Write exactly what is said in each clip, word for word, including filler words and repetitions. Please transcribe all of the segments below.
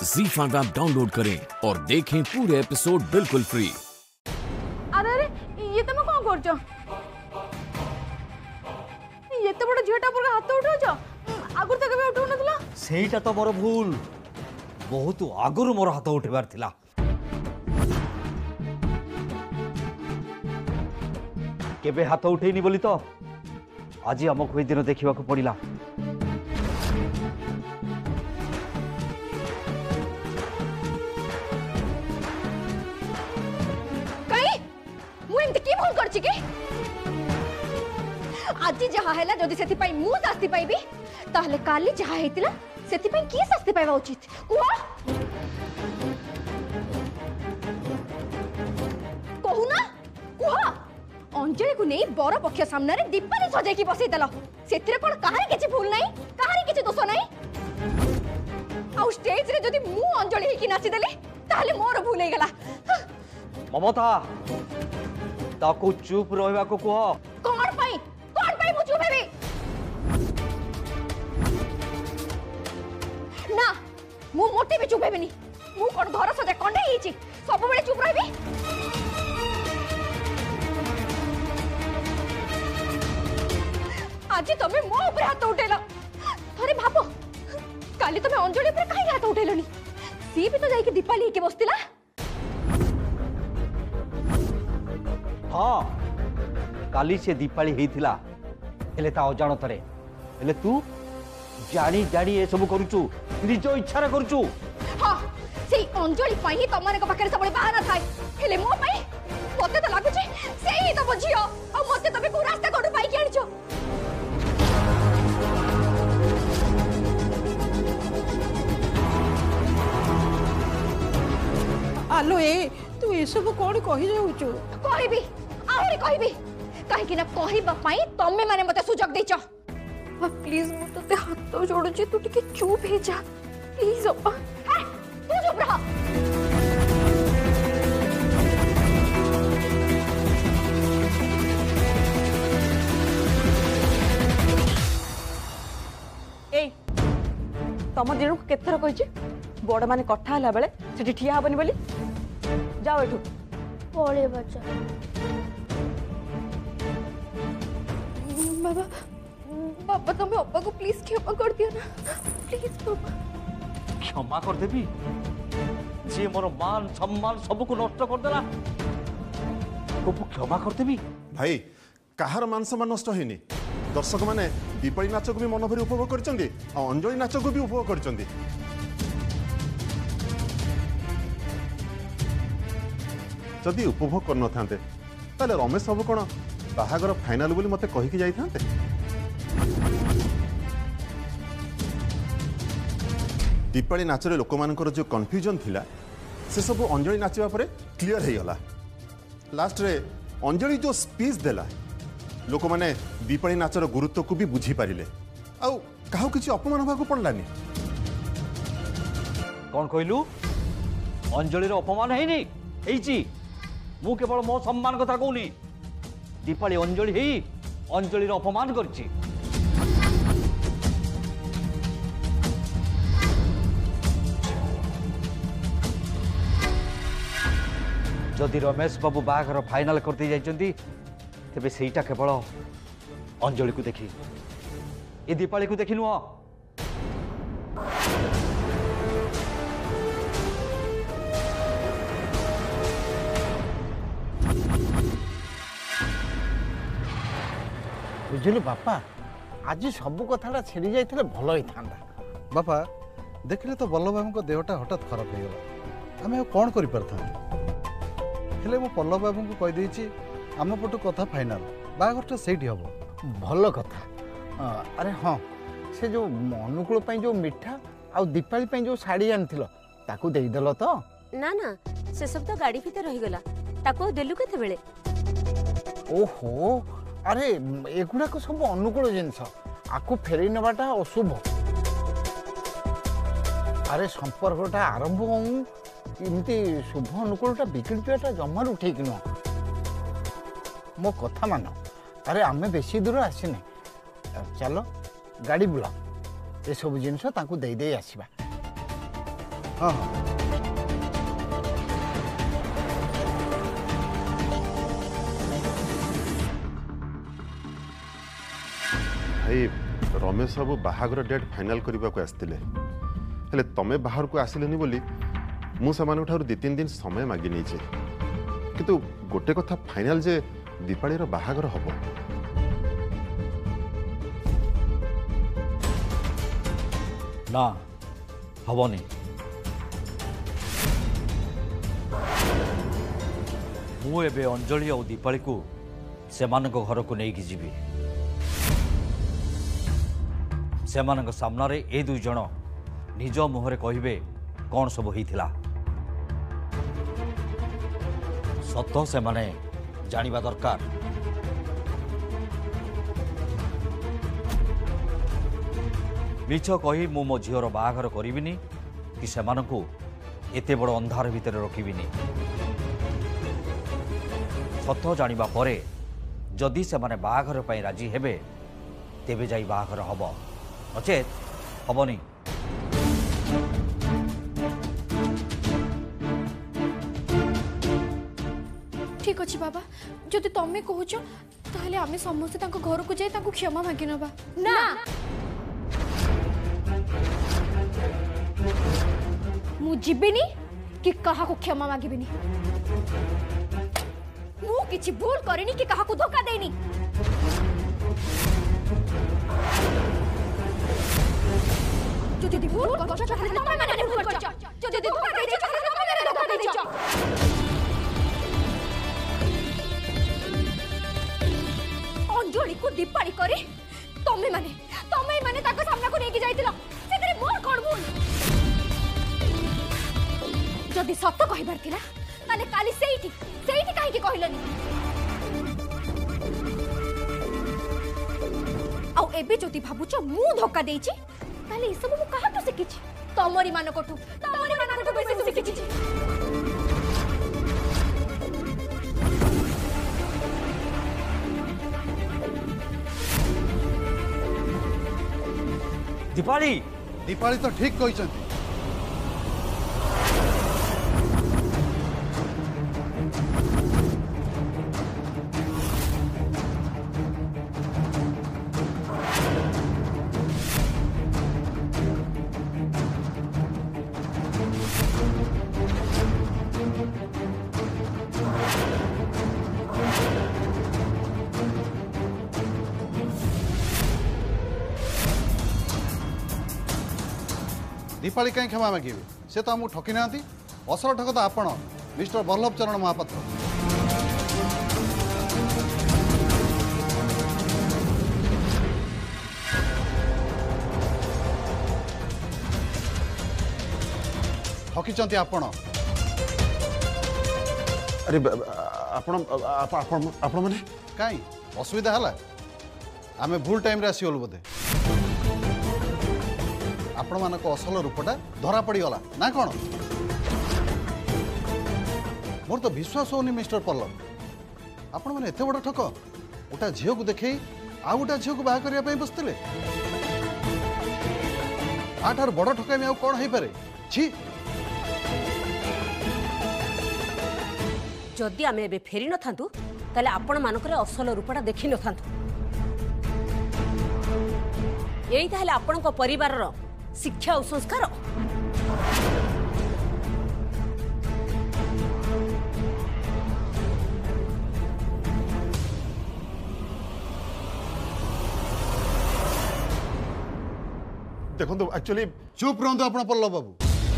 ज़ी five app download करें और देखें पूरे एपिसोड बिल्कुल फ्री। अरे अरे ये तुम कौन करछ? ये तो बड़ झीटा पर हाथ उठाउछ। आगुर तक भी उठाउ नथला। सेईटा तो मोर भूल। बहुत आगुर मोर हाथ उठेबार थिला। केबे हाथ उठेनी बोली तो आज हमको दिन देखा पड़ा। आज जहा हैला जदि सेति पई मु शास्ति पाइबी ताहले काली जहा हेतिला सेति पई की शास्ति पाइबा उचित कुआ कहूना कुआ अंजलि को नहीं बर पक्ष सामने रे दीपाली सजाई की बसई देला सेतिरे कोन काहारी किछि भूल नाही काहारी किछि दोष नाही आ स्टेज रे जदि मु अंजलि ही की नाची देली ताहले मोर भूल हे गेला। ममता ताको चुप रहबा को कह। कोन पई कोन पई मु चुप हेबी ना मु मोटे भी चुप हेबिनी। मु कोन घर सजा कंडे हिची सब बेले चुप रहबी। आज तमे मो ऊपर हाथ उठेला। अरे भाबो काली तमे अंजलि ऊपर काहे हाथ उठेलनी? सी भी तो जाई के दीपाली के बसतिला। हाँ काली से दीपाली हेतिला हेले ता अजाणतरे हेले तू जानी जानी ए सब करूचू निज इच्छा रे करूचू। हाँ सेई अंजलि पई ही तमने को पाखरे सबले बहाना थाए हेले मो पई मते तो लागुची सेई तो बुझियो आ मते तमे को रास्ता कोड पाई के आनिचो। आलो ए तू ए सब कोन कहि जाउचो? कहबी आहुरी कहबी कहीं ना कहबा पाई तमे माने मते सुजग देचो। प्लीज मु तते हाथ जोड़ुची तू टिके चुप हे जा प्लीज अप्पा। है तू चुप रह। ए तम दिन को केथर कहिछि बड़ माने कथा हला बेले सेठी ठिया हबनी बोली जाओ एठू पळे बच्चा। बाबा बाबा तुम्हें अप्पा को प्लीज क्षमा कर दियो ना प्लीज बाबा। क्षमा कर देबी जे मोर मान सम्मान सब को नष्ट कर देला को क्षमा कर देबी। भाई कहार मान सम्मान नष्ट हेनी। दर्शक माने दीपाली नाच को भी मन भरी उपभोग करचंदी आ अंजलि नाच को भी उपभोग करचंदी। जदि उपभोग करन थांते ताले रमेश बाबू कोन बाहागर फाइनल बोली मते कहि के जाई थांते। दीपाली नाचरे लोक मानकर जो कन्फ्यूजन थिला से सब अंजलि नाचिबा परे क्लियर हे गला। लास्ट रे अंजलि जो स्पीच देला लोक माने दीपाली नाचर गुरुत्व को भी बुझी पारिले आ काहू किछि अपमान होबा को पड़लानी। कौन कहलु अंजलि रो अपमान हेनी हेची मु केवल मो सम्मान कथा कहूनी। दीपाली अंजलि ही अंजलि अपमान करछि। जदि रमेश बाबू बाघर फाइनल करते जाइछंती तेबे सेईटा केवल अंजलि को देखी ए दीपाली को देखी नुह। बुझिलु बापा आज सब कथा छेड़ी जाइए भल ही था। बापा देखिले तो बल्लभ बाबू देहटा हठात खराब हो गला आम कौन कर हेले मो पल्लव बाबू को कहीदे आम पटू कथा फाइनाल बाहाघरटा से हम भल कथा। अरे हाँ से जो अनुकूल जो मिठा आ दीपाली जो शाड़ी आनी ताकू देदेल तो ना ना से सब तो गाड़ी भीतर रहीगला ताको देलु केते बेले। ओहो अरे एगुड़ाक सब अनुकूल जिनस आकु फेरी नवाटा अशुभ। अरे संपर्कटा आरंभ होमती शुभ अनुकूलटा बिगड़ जाटा जमारू ठीक नुह। मो कथा मान अरे आमे बेसी दूर आसीने चलो गाड़ी बुला ये सब जिनस दे दे आसवा। हाँ हाँ भाई रमेश बाबू बाहागर डेट फाइनाल करने को आसते हेले तमें बाहर को आसिलेनी बोली मुझे दी तीन दिन समय मागि नहीं किंतु गोटे कथा फाइनाल जे दीपाली बाहागर हम ना हबनी मु एबे अंजलि और दीपाली को सेमानक घर को नहीं जीवी सेमानक सामना रे ए दुई जन निज मुहरे कहिबे कौन सब होइथिला सत से माने जानिबा दरकार मिछ कही मु मो झीर बाहागर करिबिनी कि सेमानकु एते बड़ अंधार भितर रखिबिनी सत जानिबा परे जदि सेमाने बाहागर पई राजी हेबे तेबे जाई बाहागर हब नचेत हबनी ठीक अच्छे बाबा जदि तमें कहूच ताहले आमे समस्त तांको घर को जाई तांको क्षमा मागी नबा ना मु जिबिनी कि कहा को क्षमा मागिबिनी मु किछि भूल करिनी कि कहा को धोखा देनी जदि भूल करछ ताहले तमे माने भूल करछ जदि धोखा देछ ताहले तमे माने धोखा देछ अंजलि को दीपाली करे तमे माने तमे माने ताको सामना को लेके जाइतिलो सेतरे मोर कोन भूल जदि सत्य कहबार थिला ताले काली सेइठी सेइठी काहे कि कहलनी आ एबे जदि भाबुछ मु धोखा देइछि ताले ई सब मु कहा तो सिकिछि तमरी मान कोठू तमरी मान कोठू बेसी सिकिछि दीपाली दीपाली तो ठीक कही दीपाली कहीं क्षमा मागे से तो आमको ठकी ना असल ठक तो आपण मिस्टर बल्लभ चरण महापात्र ठकी आपण अरे आपण आपण आपण माने कहीं असुविधा है आम भूल टाइम रे आसीगलु बोधे आपण मान असल रूपटा धरा पड़गला ना कौन मोर तो विश्वास होनी मिस्टर पल्लव आपण मैंने एत बड़ ठक गोटा झील को देखे आ गोटा झील को बाहा करने बसते आठार बड़ ठकामी कौन हो पारे छी जदि आम ए फेरी न था ताले आपण मानक असल रूपटा देखी न था यही ताहले आपण परिवार शिक्षा और संस्कार देखो एक्चुअली चुप रहतु आप पल्लव बाबू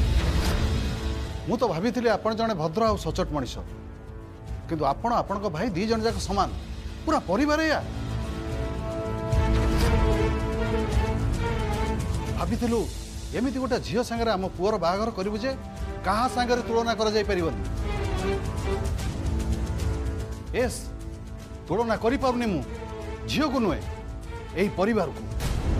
मु तो भाभी आप जड़े भद्र आ सचोट मनीष किंतु आपण आपण भाई दी जन जाक समान पूरा परिवार या भाभी एमती गोटे झील सांगे आम पुअर बाहागर करूँ जे क्या सांगे तुलना कर एस तुलना करें मु झील को नुहे यही परिवार को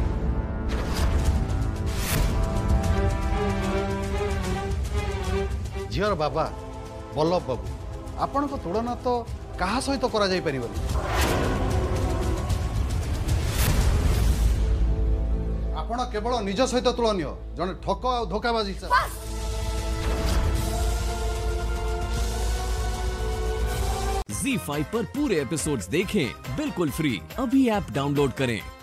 झीर बाबा बल्लभ बाबू आपण को तुलना तो क्या सहित कर आपण केवल निज सहित तुलनीय जन ठक आ धोखाबाजी बस ज़ी फाइव पर पूरे एपिसोड्स देखें बिल्कुल फ्री। अभी ऐप डाउनलोड करें।